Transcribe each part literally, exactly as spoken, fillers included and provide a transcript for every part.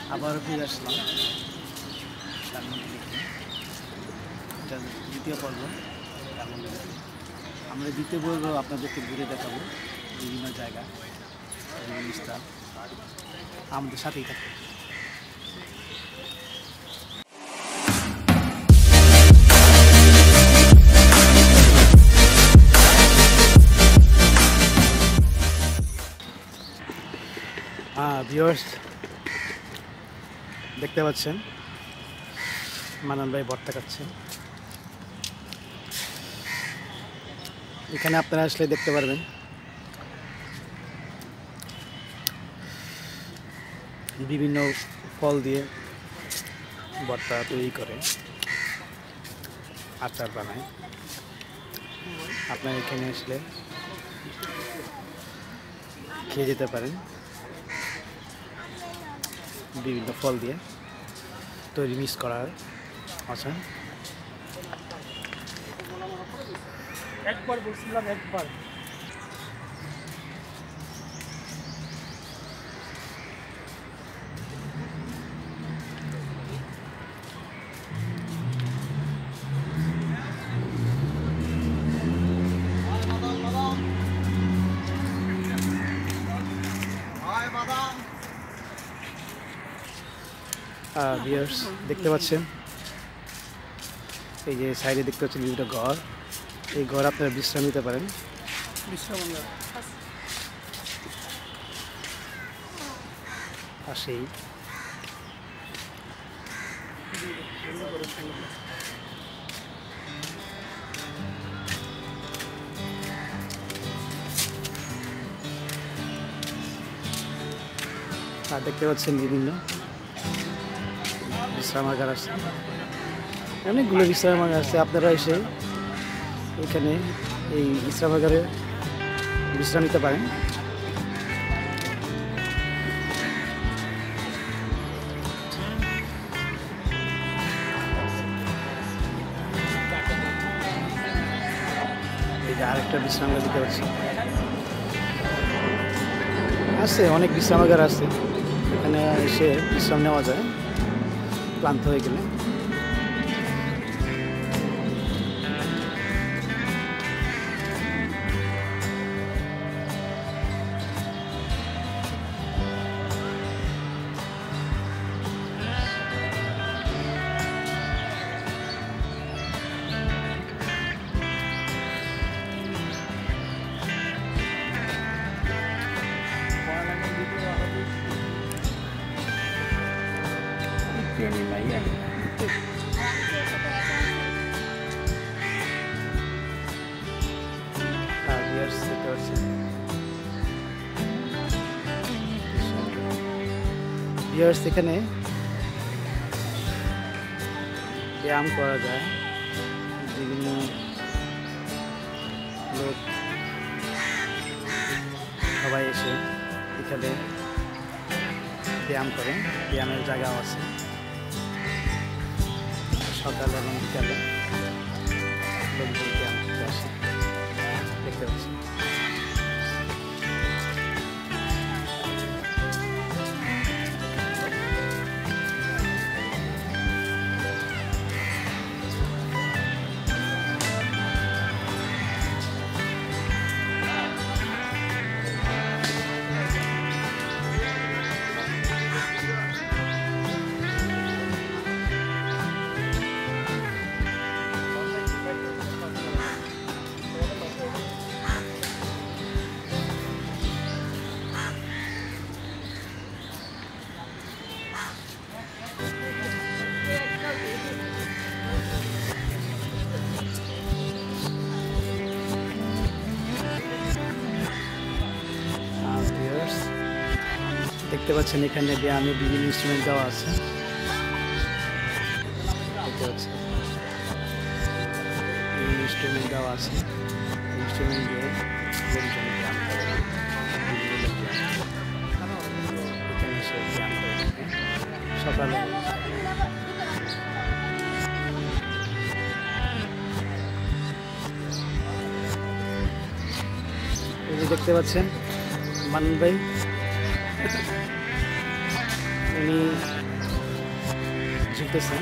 আবারও ফিরে আসলাম ধানমন্ডি দেখতে। এটা দ্বিতীয় পর্ব ধানমন্ডি দেখতে। আমরা দ্বিতীয় পর্ব আপনাদেরকে ঘুরে দেখাবো বিভিন্ন জায়গা, বিভিন্ন স্থান। আমাদের সাথেই থাকবে। হ্যাঁ ভিউয়ার্স, দেখতে পাচ্ছেন মানান ভাই ভর্তা খাচ্ছেন। এখানে আপনারা আসলে দেখতে পারবেন বিভিন্ন ফল দিয়ে ভর্তা তৈরি করে, আচার বানায়। আপনারা এখানে আসলে খেয়ে যেতে পারেন। বিভিন্ন ফল দিয়ে তৈরি মিক্স করার আচ্ছা একবার বলছিলাম একবার ভিউয়ার্স দেখতে পাচ্ছেন এই যে সাইডে দেখতে পাচ্ছেন বিভিন্ন ঘর। এই ঘর আপনারা বিশ্রাম নিতে পারেন। বিশ্রাম পাশেই আর দেখতে পাচ্ছেন বিভিন্ন বিশ্রামাগার আছে, অনেকগুলো বিশ্রামাগার আছে। আপনারা এসে এখানে এই বিশ্রামাগারে বিশ্রাম নিতে পারেন। এই যে আরেকটা বিশ্রামাগার দিতে পারছি আছে, অনেক বিশ্রামাগার আছে। এখানে এসে বিশ্রাম নেওয়া যায় ক্লান্ত হয়ে গেলে। ভিউয়ার্স এখানে ব্যায়াম করা যায়, বিভিন্ন লোক সবাই এসে এখানে ব্যায়াম করে। ব্যায়ামের জায়গাও আছে সকাল এবং বিকালে লোকজন ব্যায়াম করতে আসে, দেখতে পাচ্ছি। দেখতে পাচ্ছেন এখানে ব্যায়ামে বিভিন্ন ইনস্ট্রুমেন্ট দেওয়া আছে। দেখতে পাচ্ছেন ইনস্ট্রুমেন্ট দেওয়া আছে, ইনস্ট্রুমেন্ট দিয়ে লোকজন ব্যায়াম করে, বিভিন্ন লোক এখানে এসে ব্যায়াম করে থাকে সকালে। এই যে দেখতে পাচ্ছেন মানন ভাই, উনি চলতেছে।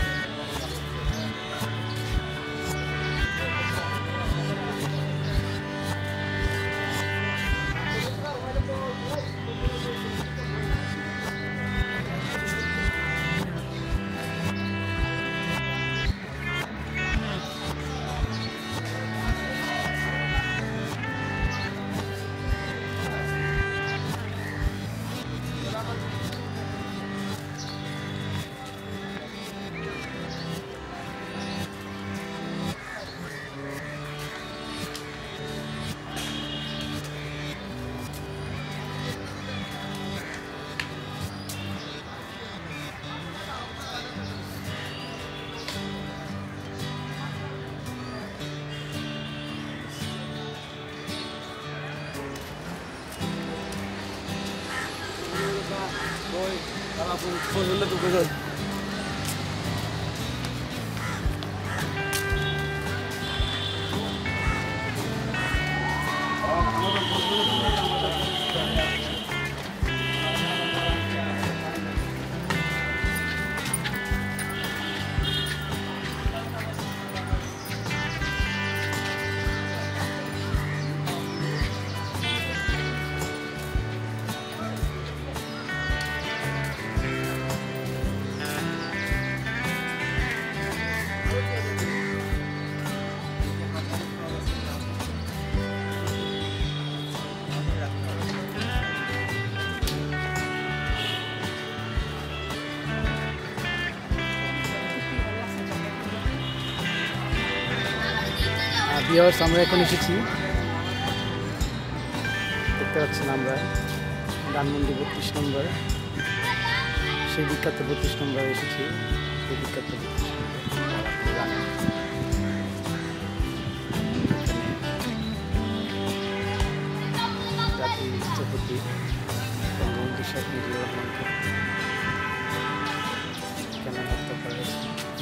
ভিউয়ার্স, আমরা এখন এসেছি, দেখতে পাচ্ছেন আমরা ধানমন্ডি বত্রিশ নম্বর, সেই বিখ্যাত বত্রিশ নম্বর এসেছি। সেই বিখ্যাত বত্রিশ নম্বর জানেন, জাতির স্থপতি বঙ্গবন্ধু শেখ মুজিবুর রহমানকে কেন হত্যা করা হয়েছে।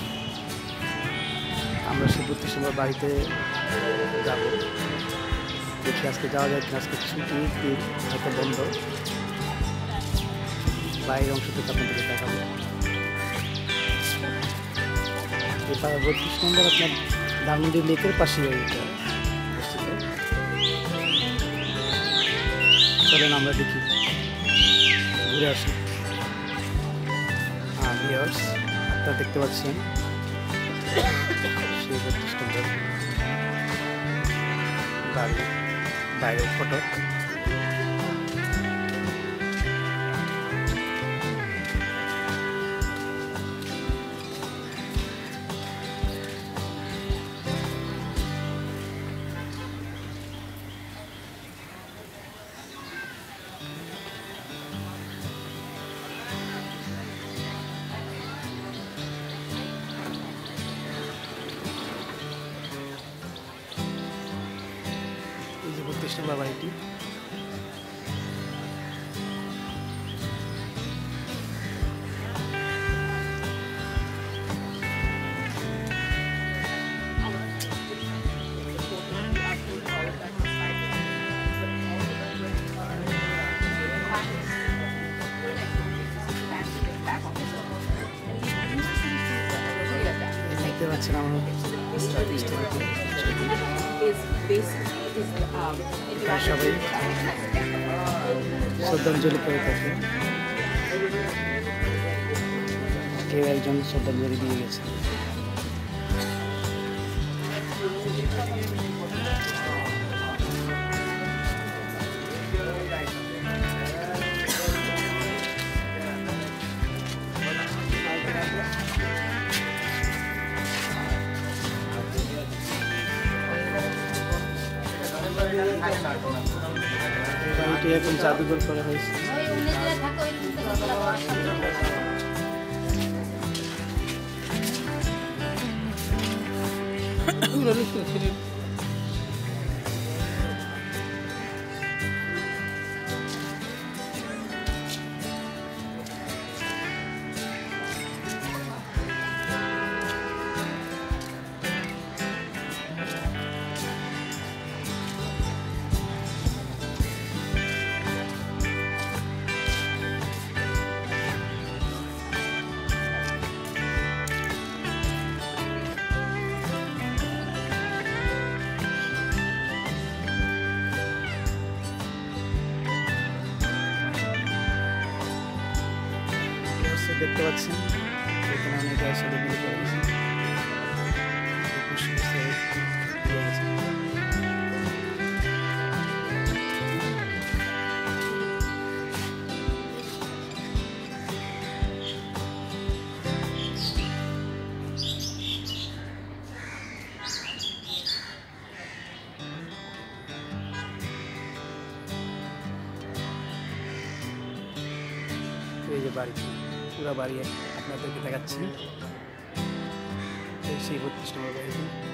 আমরা সেই বত্রিশ নম্বর বাড়িতে যাব, দেখি আজকে যাওয়া যায় কিনা। আজকে ছুটি দিন, হয়তো বন্ধ। বাইরের অংশ থেকে আপনাদেরকে দেখাবো। এটা বত্রিশ নম্বর আপনার ধানমন্ডি লেকের পাশে অবস্থিত। চলেন আমরা দেখি, ঘুরে আসি। হ্যাঁ ভিউয়ার্স, আপনারা দেখতে পাচ্ছেন সেই বত্রিশ নম্বর বাড়ি, বাইরের ফটো। বত্রিশ নম্বর বাড়িটি। দেখতে পাচ্ছেন আমরা সবাই শ্রদ্ধাঞ্জলি করে থাকে। কেউ একজন শ্রদ্ধাঞ্জলি দিয়ে গেছে। বাড়িটি এখন জাদুঘর করা হয়েছে। দেখতে পাচ্ছেন এখানে অনেক সাথে মিলে করে গেছে। এই যে বাড়ি, পুরো বাড়ি আপনাদেরকে দেখাচ্ছি। সেই বত্রিশ নম্বর বাড়ি।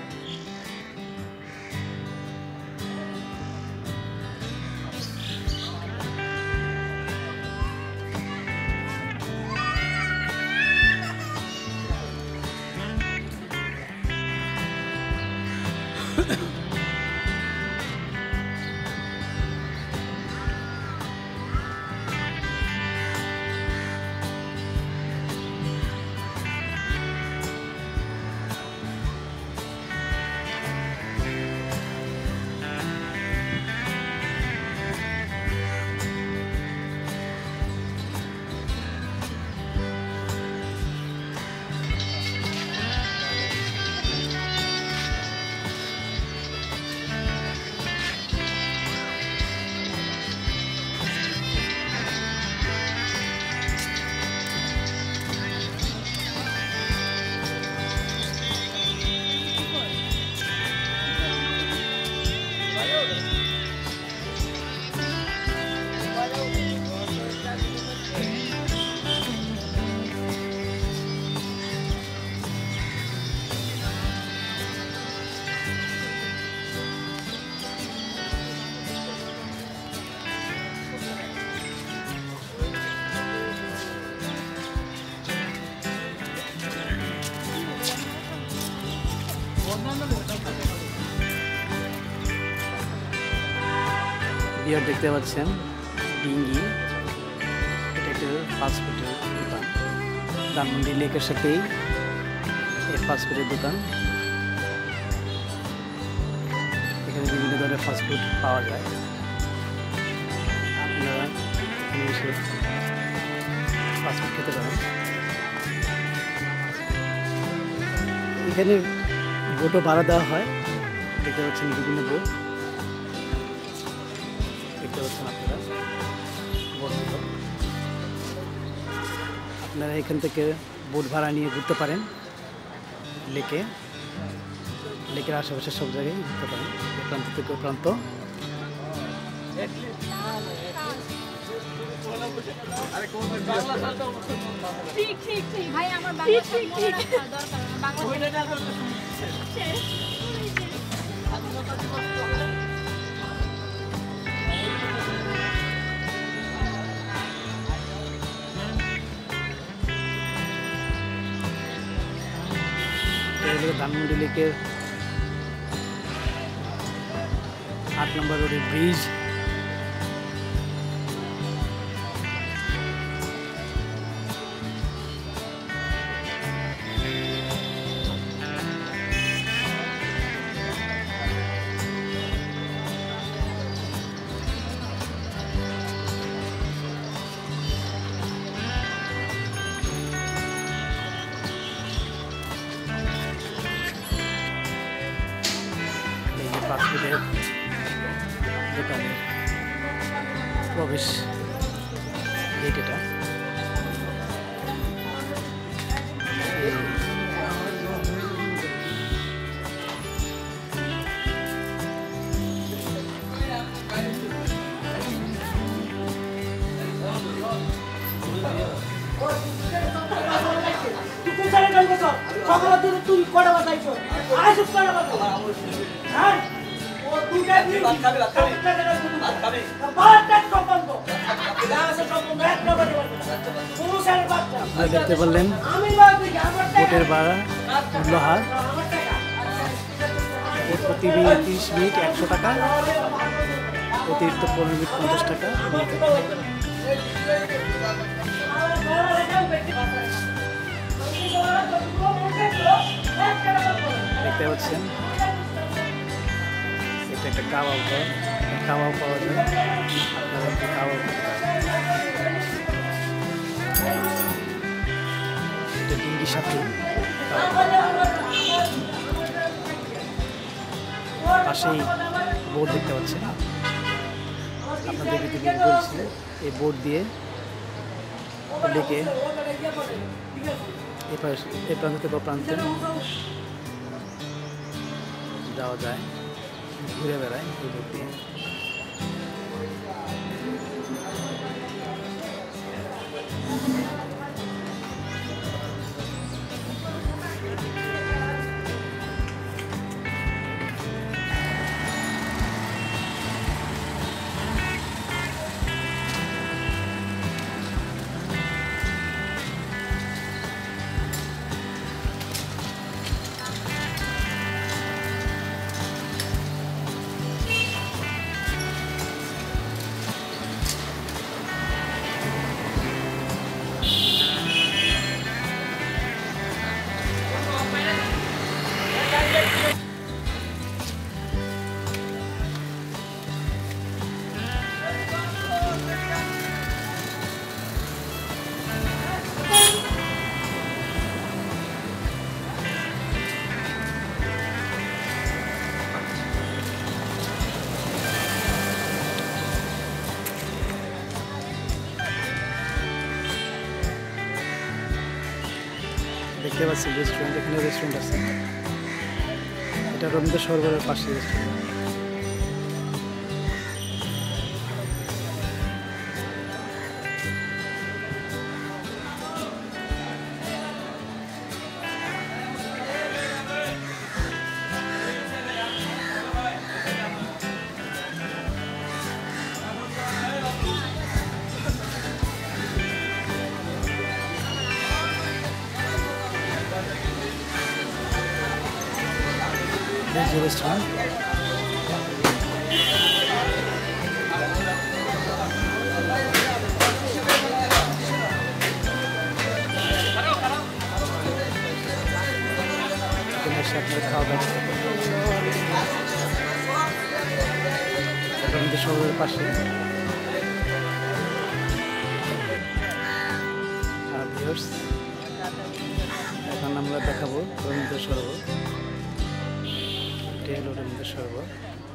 বিয়ার দেখতে পাচ্ছেন ডিঙ্গি, এটা একটা ফাস্টফুডের দোকান। ধানমন্ডি লেকের সাথেই এই ফাস্টফুডের দোকান। এখানে বিভিন্ন ধরনের ফাস্টফুড পাওয়া যায়, আপনারা এসে ফাস্টফুড খেতে পারেন। এখানে বোটও ভাড়া দেওয়া হয়, দেখতে পাচ্ছেন বিভিন্ন বোট দেখতে পাচ্ছেন আপনারা বোটগুলো। আপনারা এখান থেকে বোট ভাড়া নিয়ে ঘুরতে পারেন লেকে, লেকের আশেপাশে সব জায়গায় ঘুরতে পারেন, এ প্রান্ত থেকে ও প্রান্ত। ঠিক ঠিক ঠিক ভাই, আমার বাংলা মনে রাখা দরকার, বাংলা ধানমন্ডি লেকের আট নম্বর রোডের ব্রিজ। ফাস্টফুডের দোকানের প্রবেশ গেট এটা। তুই কটা বাজাইছ? আড়াইশো কটা বাজাই? হ্যাঁ, ও দুইটা দিন ভাত খাবে, ভাত খাবে, ভাত খাবে, ভাত সম্বন্ধ আছে সম্বন্ধ এক নম্বরে পুরুষের বাচ্চা। আপনারা দেখতে পারলেন বোটের ভাড়া লোহার প্রতি মিনিট তিরিশ মিনিট একশো টাকা, অতিরিক্ত পনেরো মিনিট পঞ্চাশ টাকা। দেখতে পাচ্ছেন এটা একটা কাবাব ঘর, কাবাব পাওয়া যায়, আপনারা একটু কাবাব সাথে পাশেই বোর্ড দেখতে পাচ্ছেন। আপনাদেরকে যদি বলছি এই বোর্ড দিয়ে লেকে এ প্রান্ত থেকে প্রান্তে যাওয়া যায়, ঘুরে বেড়ায় এই বোর্ড দিয়ে। দেখতে পাচ্ছি রেস্টুরেন্ট, এখানে রেস্টুরেন্ট আছে, এটা রবীন্দ্র সরোবরের পাশে রেস্টুরেন্ট। There's a restaurant. রবীন্দ্র সরোবরের পাশে এখন আমরা দেখাবো রবীন্দ্র সরোবর। এটি হলো রবীন্দ্র সরোবর।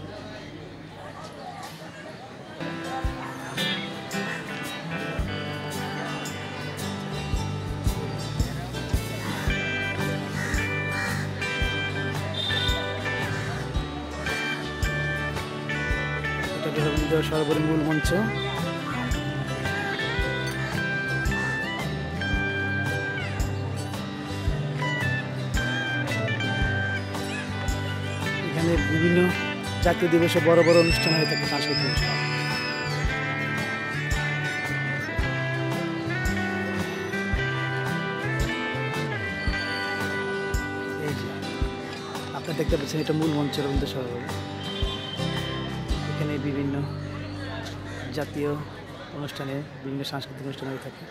এটা রবীন্দ্র সরোবরের মূল মঞ্চ। এখানে বিভিন্ন জাতীয় দিবসে বড় বড় অনুষ্ঠান হয়ে থাকে, সাংস্কৃতিক অনুষ্ঠান। এই যে আপনারা দেখতে পাচ্ছেন, এটা মূল মঞ্চ রবীন্দ্র সরোবর। এখানে বিভিন্ন জাতীয় অনুষ্ঠানে, বিভিন্ন সাংস্কৃতিক অনুষ্ঠান হয়ে থাকে।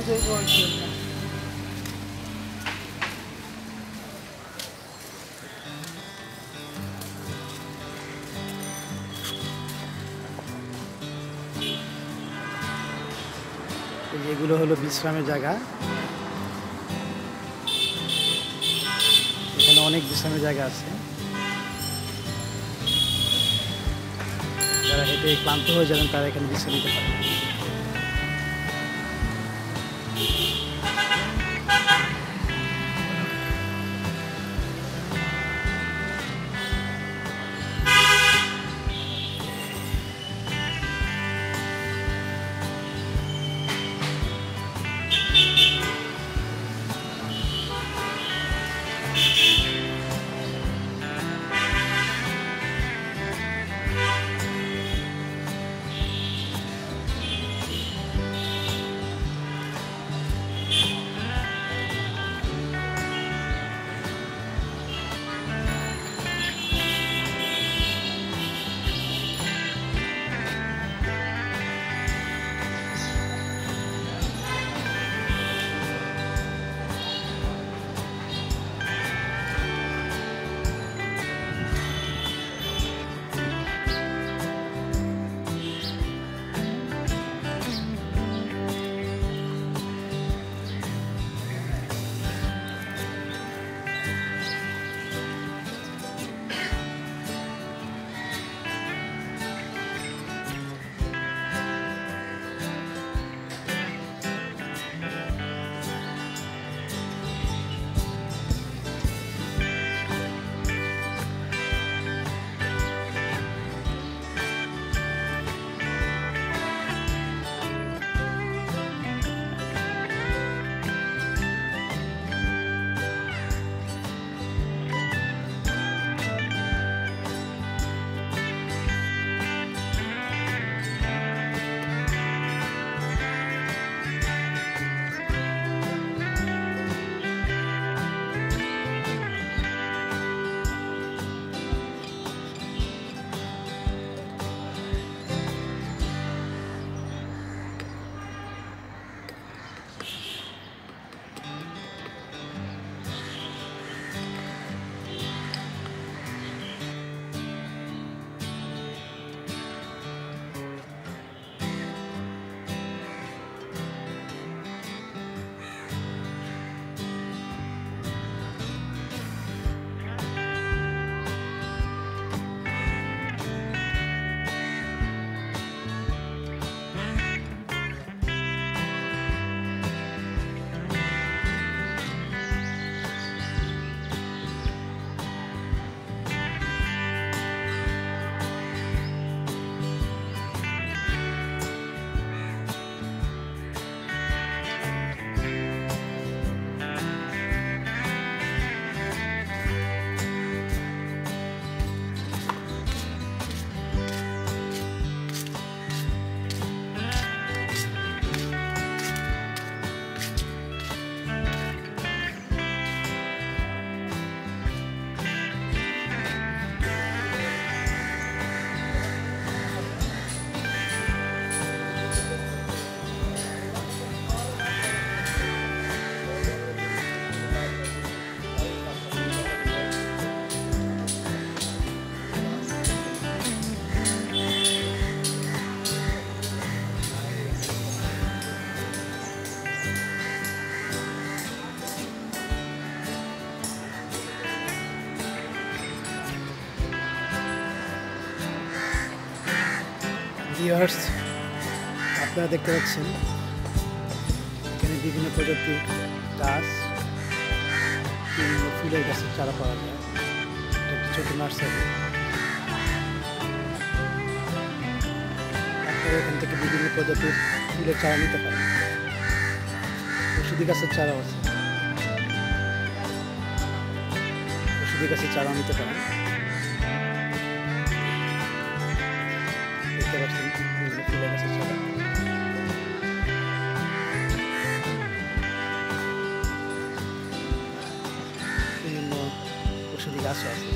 জৈব অঞ্চলটা। এগুলো হলো বিশ্রামের জায়গা। এখানে অনেক বিশ্রামের জায়গা আছে। যারা হেঁটে ক্লান্ত হয়ে যাবেন তারা এখানে বিশ্রাম নিতে পারেন। ভিউয়ার্স, আপনারা দেখতে পাচ্ছেন এখানে বিভিন্ন প্রজাতির গাছ, বিভিন্ন ফুলের গাছের চারা পাওয়া যায়। একটা ছোট নার্সারি। আপনারা এখান থেকে বিভিন্ন প্রজাতির ফুলের চারা নিতে পারেন। ওষুধি গাছের চারাও আছে, ওষুধি গাছের চারাও নিতে পারেন। দেখতে পাচ্ছেন বিভিন্ন ফুলের গাছের চারা। বিভিন্ন ওষুধি গাছও আছে।